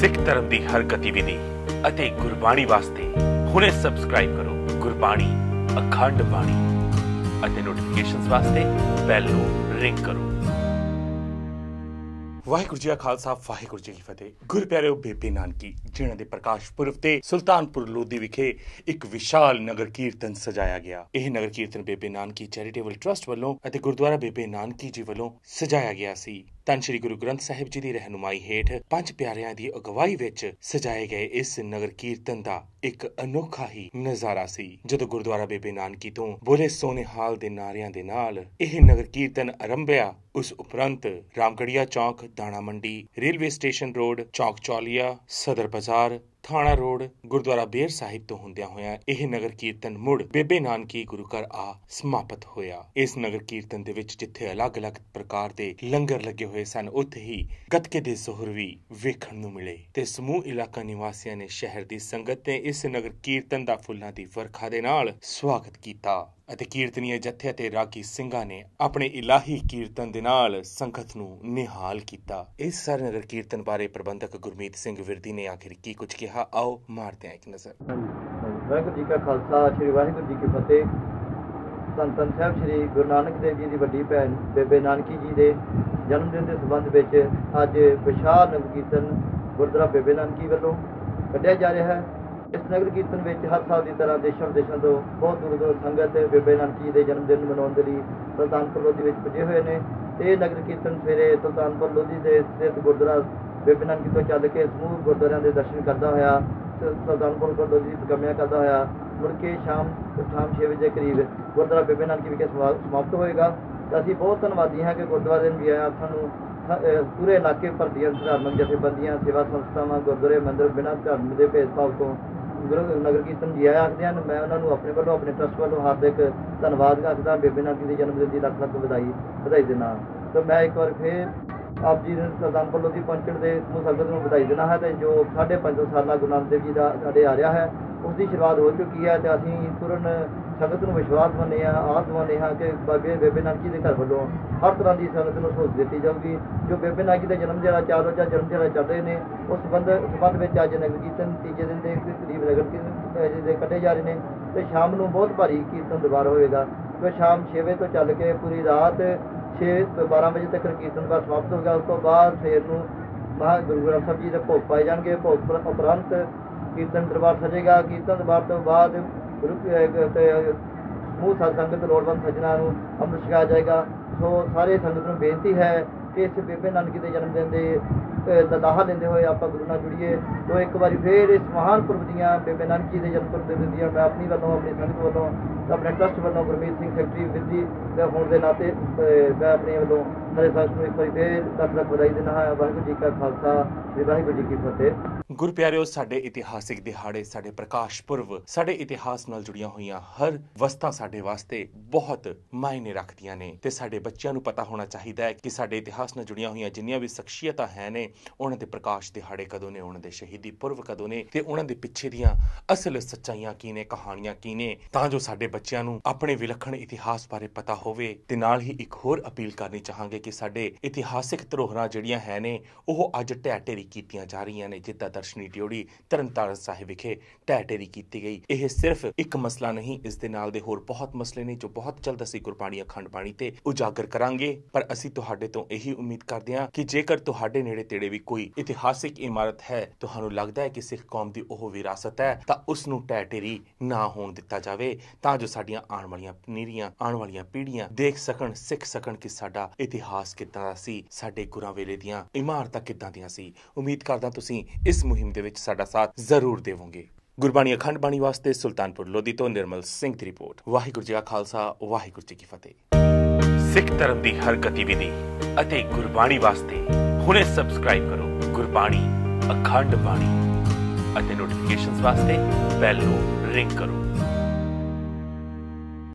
सिख धर्म की हर गतिविधि ਅਤੇ ਗੁਰਬਾਣੀ ਵਾਸਤੇ ਹੁਣੇ ਸਬਸਕ੍ਰਾਈਬ ਕਰੋ ਗੁਰਬਾਣੀ ਅਖੰਡ ਬਾਣੀ ਅਤੇ ਨੋਟੀਫਿਕੇਸ਼ਨਸ ਵਾਸਤੇ ਬੈਲ ਨੂੰ ਰਿੰਗ ਕਰੋ। ਵਾਹਿਗੁਰੂ ਜੀ ਕਾ ਖਾਲਸਾ ਵਾਹਿਗੁਰੂ ਜੀ ਕੀ ਫਤਿਹ। ਗੁਰ ਪਿਆਰਿਓ, ਬੇਬੇ ਨਾਨਕੀ ਜਿਨ੍ਹਾਂ ਦੇ ਪ੍ਰਕਾਸ਼ ਪੁਰਬ ਤੇ ਸੁਲਤਾਨਪੁਰ ਲੋਧੀ ਵਿਖੇ ਇੱਕ ਵਿਸ਼ਾਲ ਨਗਰ ਕੀਰਤਨ ਸਜਾਇਆ ਗਿਆ। ਇਹ ਨਗਰ ਕੀਰਤਨ ਬੇਬੇ ਨਾਨਕੀ ਚੈਰੀਟੇਬਲ ਟਰਸਟ ਵੱਲੋਂ ਅਤੇ ਗੁਰਦੁਆਰਾ ਬੇਬੇ ਨਾਨਕੀ ਜੀ ਵੱਲੋਂ ਸਜਾਇਆ ਗਿਆ ਸੀ। ਧੰਨ ਸ਼੍ਰੀ ਗੁਰੂ ਗ੍ਰੰਥ ਸਾਹਿਬ ਜੀ ਦੀ ਰਹਿਨੁਮਾਈ ਹੇਠ ਪੰਜ ਪਿਆਰਿਆਂ ਦੀ ਅਗਵਾਈ ਵਿੱਚ ਸਜਾਏ ਗਏ ਇਸ ਨਗਰ ਕੀਰਤਨ ਦਾ ਇੱਕ ਅਨੋਖਾ ਹੀ ਨਜ਼ਾਰਾ ਸੀ। ਜਦੋਂ ਗੁਰਦੁਆਰਾ ਬੇਬੇ ਨਾਨਕੀ ਤੋਂ ਬੋਲੇ ਸੋਨੇ ਹਾਲ ਦੇ ਨਾਰਿਆਂ ਦੇ ਨਾਲ ਇਹ ਨਗਰ ਕੀਰਤਨ ਆਰੰਭਿਆ, ਉਸ ਉਪਰੰਤ ਰਾਮਗੜੀਆ ਚੌਕ, ਦਾਣਾ ਮੰਡੀ, ਰੇਲਵੇ ਸਟੇਸ਼ਨ ਰੋਡ, ਚੌਕ ਚੌਲੀਆ, ਸਦਰ ਬਾਜ਼ਾਰ, ਥਾਣਾ ਰੋਡ, ਗੁਰਦੁਆਰਾ ਬੇਰ ਸਾਹਿਬ ਤੋਂ ਹੁੰਦਿਆਂ ਹੋਇਆਂ ਇਹ ਨਗਰ ਕੀਰਤਨ ਮੁੜ ਬੇਬੇ ਨਾਨਕੀ ਗੁਰੂ ਘਰ ਆ ਸਮਾਪਤ ਹੋਇਆ। ਇਸ ਨਗਰ ਕੀਰਤਨ ਦੇ ਵਿੱਚ ਜਿੱਥੇ ਅਲੱਗ-ਅਲੱਗ ਪ੍ਰਕਾਰ ਦੇ ਲੰਗਰ ਲੱਗੇ ਹੋਏ ਸਨ, ਉੱਥੇ ਹੀ ਗੱਤਕੇ ਦੇ ਜ਼ੋਹਰ ਵੀ ਵੇਖਣ ਨੂੰ ਮਿਲੇ ਤੇ ਸਮੂਹ ਇਲਾਕਾ ਨਿਵਾਸੀਆਂ ਨੇ ਸ਼ਹਿਰ ਦੀ ਸੰਗਤ ਨੇ ਇਸ ਨਗਰ ਕੀਰਤਨ ਦਾ ਫੁੱਲਾਂ ਦੀ ਵਰਖਾ ਦੇ ਨਾਲ ਸਵਾਗਤ ਕੀਤਾ ਅਤੇ ਕੀਰਤਨੀਏ ਜਥੇ ਅਤੇ ਰਾਗੀ ਸਿੰਘਾਂ ਨੇ ਆਪਣੇ ਇਲਾਹੀ ਕੀਰਤਨ ਦੇ ਨਾਲ ਸੰਗਤ ਨੂੰ ਨਿਹਾਲ ਕੀਤਾ। ਇਸ ਸਾਰੇ ਨਗਰ ਕੀਰਤਨ ਬਾਰੇ ਪ੍ਰਬੰਧਕ ਗੁਰਮੀਤ ਸਿੰਘ ਵਿਰਦੀ ਨੇ ਆਖਿਰ ਕੀ ਕੁਝ ਕਿਹਾ, ਆਓ ਮਾਰਦੇ ਹਾਂ ਇੱਕ ਨਜ਼ਰ। ਵਾਹਿਗੁਰੂ ਜੀ ਕਾ ਖਾਲਸਾ, ਸ੍ਰੀ ਵਾਹਿਗੁਰੂ ਜੀ ਕੀ ਫਤਿਹ। ਧੰਨ ਧੰਨ ਸਾਹਿਬ ਸ੍ਰੀ ਗੁਰੂ ਨਾਨਕ ਦੇਵ ਜੀ ਦੀ ਵੱਡੀ ਭੈਣ ਬੇਬੇ ਨਾਨਕੀ ਜੀ ਦੇ ਜਨਮ ਦਿਨ ਦੇ ਸੰਬੰਧ ਵਿੱਚ ਅੱਜ ਵਿਸ਼ਾਲ ਨਗਰ ਕੀਰਤਨ ਗੁਰਦੁਆਰਾ ਬੇਬੇ ਨਾਨਕੀ ਵੱਲੋਂ ਕੱਢਿਆ ਜਾ ਰਿਹਾ ਹੈ। ਇਸ ਨਗਰ ਕੀਰਤਨ ਵਿੱਚ ਹਰ ਸਾਲ ਦੀ ਤਰ੍ਹਾਂ ਦੇਸ਼ਾਂ ਵਿਦੇਸ਼ਾਂ ਤੋਂ ਬਹੁਤ ਦੂਰ ਦੂਰ ਸੰਗਤ ਬੇਬੇ ਨਾਨਕੀ ਦੇ ਜਨਮ ਦਿਨ ਮਨਾਉਣ ਦੇ ਲਈ ਸੁਲਤਾਨਪੁਰ ਲੋਧੀ ਵਿੱਚ ਪੁੱਜੇ ਹੋਏ ਨੇ। ਇਹ ਨਗਰ ਕੀਰਤਨ ਸਵੇਰੇ ਸੁਲਤਾਨਪੁਰ ਲੋਧੀ ਦੇ ਸਥਿਤ ਗੁਰਦੁਆਰਾ ਬੇਬੇ ਨਾਨਕੀ ਤੋਂ ਚੱਲ ਕੇ ਸਮੂਹ ਗੁਰਦੁਆਰਿਆਂ ਦੇ ਦਰਸ਼ਨ ਕਰਦਾ ਹੋਇਆ, ਸੁਲਤਾਨਪੁਰ ਲੋਧੀ ਦੀ ਪ੍ਰਗਟਿਆ ਕਰਦਾ ਹੋਇਆ ਮੁੜ ਕੇ ਸ਼ਾਮ 6 ਵਜੇ ਦੇ ਕਰੀਬ ਗੁਰਦੁਆਰਾ ਬੇਬੇ ਨਾਨਕੀ ਵਿਖੇ ਸਮਾਪਤ ਹੋਏਗਾ। ਤਾਂ ਅਸੀਂ ਬਹੁਤ ਧੰਨਵਾਦੀ ਹਾਂ ਕਿ ਗੁਰਦੁਆਰੇ ਵੀ ਆਇਆ ਸਾਨੂੰ ਪੂਰੇ ਇਲਾਕੇ ਭਰ ਦੀਆਂ ਧਾਰਮਿਕ ਜਥੇਬੰਦੀਆਂ, ਸੇਵਾ ਸੰਸਥਾਵਾਂ, ਗੁਰਦੁਆਰੇ, ਮੰਦਿਰ ਬਿਨਾਂ ਧਰਮ ਦੇ ਭੇਦਭਾਵ ਤੋਂ ਨਗਰ ਕੀਰਤਨ ਜੀ ਆਇਆ ਆਖਦੇ ਹਨ। ਮੈਂ ਉਹਨਾਂ ਨੂੰ ਆਪਣੇ ਵੱਲੋਂ, ਆਪਣੇ ਟਰਸਟ ਵੱਲੋਂ ਹਾਰਦਿਕ ਧੰਨਵਾਦ ਆਖਦਾ। ਬੇਬੇ ਨਾਨਕੀ ਦੇ ਜਨਮ ਦਿਨ ਦੀ ਲੱਖ ਲੱਖ ਵਧਾਈ ਦਿੰਦਾ। ਤਾਂ ਮੈਂ ਇੱਕ ਵਾਰ ਫਿਰ ਆਪ ਜੀ ਨੂੰ ਸੁਲਤਾਨਪੁਰ ਲੋਧੀ ਪਹੁੰਚਣ ਦੇ ਸਮੂਹ ਸੰਗਤ ਨੂੰ ਵਧਾਈ ਦੇਣਾ ਹੈ। ਅਤੇ ਜੋ 550 ਸਾਲਾ ਗੁਰੂ ਨਾਨਕ ਦੇਵ ਜੀ ਦਾ ਸਾਡੇ ਆ ਰਿਹਾ ਹੈ, ਉਸ ਦੀ ਸ਼ੁਰੂਆਤ ਹੋ ਚੁੱਕੀ ਹੈ ਅਤੇ ਅਸੀਂ ਪੂਰਨ ਸੰਗਤ ਨੂੰ ਵਿਸ਼ਵਾਸ ਮੰਨਦੇ ਹਾਂ, ਆਸ ਮੰਨਦੇ ਹਾਂ ਕਿ ਬੇਬੇ ਨਾਨਕੀ ਦੇ ਘਰ ਵੱਲੋਂ ਹਰ ਤਰ੍ਹਾਂ ਦੀ ਸੰਗਤ ਨੂੰ ਸਹੂਲਤ ਦਿੱਤੀ ਜਾਊਗੀ। ਜੋ ਬੇਬੇ ਨਾਨਕੀ ਦਾ ਜਨਮ ਦਿਹਾੜਾ 4 ਰੋਜ਼ਾ ਜਨਮ ਦਿਹਾੜਾ ਚੱਲ ਰਹੇ ਨੇ, ਉਸ ਸੰਬੰਧ ਵਿੱਚ ਅੱਜ ਨਗਰ ਕੀਰਤਨ ਤੀਜੇ ਦਿਨ ਦੇ ਕਰੀਬ ਨਗਰ ਕੀਰਤਨ ਦੇ ਕੱਢੇ ਜਾ ਰਹੇ ਨੇ ਅਤੇ ਸ਼ਾਮ ਨੂੰ ਬਹੁਤ ਭਾਰੀ ਕੀਰਤਨ ਦੁਬਾਰਾ ਹੋਏਗਾ। ਜੋ ਸ਼ਾਮ 6 ਵਜੇ ਤੋਂ ਚੱਲ ਕੇ ਪੂਰੀ ਰਾਤ 6 ਤੋਂ 12 ਵਜੇ ਤੱਕ ਕੀਰਤਨ ਦਾ ਸਮਾਪਤ ਹੋਗਾ। ਉਸ ਤੋਂ ਬਾਅਦ ਸਵੇਰ ਨੂੰ ਗੁਰੂ ਗ੍ਰੰਥ ਸਾਹਿਬ ਜੀ ਦੇ ਭੋਗ ਪਾਏ ਜਾਣਗੇ। ਭੋਗ ਉਪਰੰਤ ਕੀਰਤਨ ਦਰਬਾਰ ਸਜੇਗਾ। ਕੀਰਤਨ ਦਰਬਾਰ ਤੋਂ ਬਾਅਦ ਸਮੂਹ ਸੰਗਤ ਲੋੜਵੰਦ ਸੱਜਣਾਂ ਨੂੰ ਅੰਮ੍ਰਿਤ ਛਕਾਇਆ ਜਾਏਗਾ। ਸੋ ਸਾਰੇ ਸੰਗਤ ਨੂੰ ਬੇਨਤੀ ਹੈ ਕਿ ਇਸ ਬੇਬੇ ਨਾਨਕੀ ਦੇ ਜਨਮ ਦਿਨ ਦੇ ਲਾਹਾ ਲੈਂਦੇ ਹੋਏ ਆਪਾਂ ਗੁਰੂ ਨਾਲ ਜੁੜੀਏ। ਤੋਂ ਇੱਕ ਵਾਰੀ ਫਿਰ ਇਸ ਮਹਾਨ ਪੁਰਬ ਦੀਆਂ ਬੇਬੇ ਨਾਨਕੀ ਦੇ ਜਨਮ ਪੁਰਬ ਦੇ ਦੀਆਂ ਮੈਂ ਆਪਣੀ ਵੱਲੋਂ, ਆਪਣੀ ਸੰਗਤ ਵੱਲੋਂ, ਆਪਣੇ ਟਰਸਟ ਵੱਲੋਂ, ਗੁਰਮੀਤ ਸਿੰਘ ਸੈਕਟਰੀ ਵਿਰਦੀ ਦੇ ਹੋਣ ਦੇ ਨਾਤੇ ਮੈਂ ਆਪਣੇ ਵੱਲੋਂ ਸਾਰੇ ਸੰਗਤ ਨੂੰ ਇੱਕ ਵਾਰੀ ਫਿਰ ਲੱਖ ਲੱਖ ਵਧਾਈ ਦਿੰਦਾ ਹਾਂ। ਵਾਹਿਗੁਰੂ ਜੀ ਕਾ ਖਾਲਸਾ, ਵਾਹਿਗੁਰੂ ਜੀ ਕੀ ਫਤਿਹ। ਗੁਰ ਪਿਆਰਿਓ, ਸਾਡੇ ਇਤਿਹਾਸਿਕ ਦਿਹਾੜੇ, ਸਾਡੇ ਪ੍ਰਕਾਸ਼ ਪੁਰਬ, ਸਾਡੇ ਇਤਿਹਾਸ ਨਾਲ ਜੁੜੀਆਂ ਹੋਈਆਂ ਹਰ ਵਸਤਾਂ ਸਾਡੇ ਵਾਸਤੇ ਬਹੁਤ ਮਾਇਨੇ ਰੱਖਦੀਆਂ ਨੇ ਤੇ ਸਾਡੇ ਬੱਚਿਆਂ ਨੂੰ ਪਤਾ ਹੋਣਾ ਚਾਹੀਦਾ ਹੈ ਕਿ ਸਾਡੇ ਇਤਿਹਾਸ ਨਾਲ ਜੁੜੀਆਂ ਹੋਈਆਂ ਜਿੰਨੀਆਂ ਵੀ ਸ਼ਖਸੀਅਤਾਂ ਹੈ ਨੇ, ਉਹਨਾਂ ਦੇ ਪ੍ਰਕਾਸ਼ ਦਿਹਾੜੇ ਕਦੋਂ ਨੇ, ਉਹਨਾਂ ਦੇ ਸ਼ਹੀਦੀ ਪੁਰਬ ਕਦੋਂ ਨੇ ਤੇ ਉਹਨਾਂ ਦੇ ਪਿੱਛੇ ਦੀਆਂ ਅਸਲ ਸੱਚਾਈਆਂ ਕੀ ਨੇ, ਕਹਾਣੀਆਂ ਕੀ ਨੇ, ਤਾਂ ਜੋ ਸਾਡੇ ਬੱਚਿਆਂ ਨੂੰ ਆਪਣੇ ਵਿਲੱਖਣ ਇਤਿਹਾਸ ਬਾਰੇ ਪਤਾ ਹੋਵੇ। ਤੇ ਨਾਲ ਹੀ ਇੱਕ ਹੋਰ ਅਪੀਲ ਕਰਨੀ ਚਾਹਾਂਗੇ ਕਿ ਸਾਡੇ ਇਤਿਹਾਸਿਕ ਧਰੋਹਰਾਂ ਜਿਹੜੀਆਂ ਹੈ ਨੇ ਉਹ ਅੱਜ ਢਹਿ ਢੇਰੀ ਕੀਤੀਆਂ ਜਾ ਰਹੀਆਂ ਨੇ। ਜਿੱਦਾਂ ਦਰਸ਼ਨੀ ਡਿਓੜੀ ਤਰਨਤਾਰਨ ਸਾਹਿਬ ਵਿਖੇ ਢਹਿ ਢੇਰੀ ਕੀਤੀ ਗਈ। ਇਹ ਸਿਰਫ ਇੱਕ ਮਸਲਾ ਨਹੀਂ, ਇਸ ਦੇ ਨਾਲ ਦੇ ਹੋਰ ਬਹੁਤ ਮਸਲੇ ਨੇ ਜੋ ਬਹੁਤ ਜਲਦ ਅਸੀਂ ਗੁਰਬਾਣੀ ਅਖੰਡ ਬਾਣੀ ਤੇ ਉਜਾਗਰ ਕਰਾਂਗੇ। ਪਰ ਅਸੀਂ ਤੁਹਾਡੇ ਤੋਂ ਇਹੀ ਉਮੀਦ ਕਰਦੇ ਹਾਂ ਕਿ ਜੇਕਰ ਤੁਹਾਡੇ ਨੇੜੇ ਤੇੜੇ ਵੀ ਕੋਈ ਇਤਿਹਾਸਿਕ ਇਮਾਰਤ ਹੈ, ਤੁਹਾਨੂੰ ਲੱਗਦਾ ਹੈ ਕਿ ਸਿੱਖ ਕੌਮ ਦੀ ਉਹ ਵਿਰਾਸਤ ਹੈ, ਤਾਂ ਉਸ ਨੂੰ ਢਹਿ ਢੇਰੀ ਨਾ ਹੋਣ ਦਿੱਤਾ ਜਾਵੇ, ਤਾਂ ਜੋ ਸਾਡੀਆਂ ਆਉਣ ਵਾਲੀਆਂ ਪਨੀਰੀਆਂ, ਆਉਣ ਵਾਲੀਆਂ ਪੀੜ੍ਹੀਆਂ ਦੇਖ ਸਕਣ, ਸਿੱਖ ਸਕਣ ਕਿ ਸਾਡਾ ਇਤਿਹਾਸ ਕਿੱਦਾਂ ਦਾ ਸੀ, ਸਾਡੇ ਗੁਰਾਂ ਵੇਲੇ ਦੀਆਂ ਇਮਾਰਤਾਂ ਕਿੱਦਾਂ ਦੀਆਂ ਸੀ। ਉਮੀਦ ਕਰਦਾ ਤੁਸੀਂ ਇਸ ਮੁਹਿੰਮ ਦੇ ਵਿੱਚ ਸਾਡਾ ਸਾਥ ਜ਼ਰੂਰ ਦੇਵੋਗੇ। ਗੁਰਬਾਣੀ ਅਖੰਡ ਬਾਣੀ ਵਾਸਤੇ ਸੁਲਤਾਨਪੁਰ ਲੋਧੀ ਤੋਂ ਨਿਰਮਲ ਸਿੰਘ ਦੀ ਰਿਪੋਰਟ। ਵਾਹਿਗੁਰੂ ਜੀ ਕਾ ਖਾਲਸਾ, ਵਾਹਿਗੁਰੂ ਜੀ ਕੀ ਫਤਿਹ। ਸਿੱਖ ਧਰਮ ਦੀ ਹਰ ਗਤੀਵਿਧੀ ਅਤੇ ਗੁਰਬਾਣੀ ਵਾਸਤੇ ਹੁਣੇ ਸਬਸਕ੍ਰਾਈਬ ਕਰੋ ਗੁਰਬਾਣੀ ਅਖੰਡ ਬਾਣੀ ਅਤੇ ਨੋਟੀਫਿਕੇਸ਼ਨਸ ਵਾਸਤੇ ਬੈਲ ਨੂੰ ਰਿੰਗ ਕਰੋ।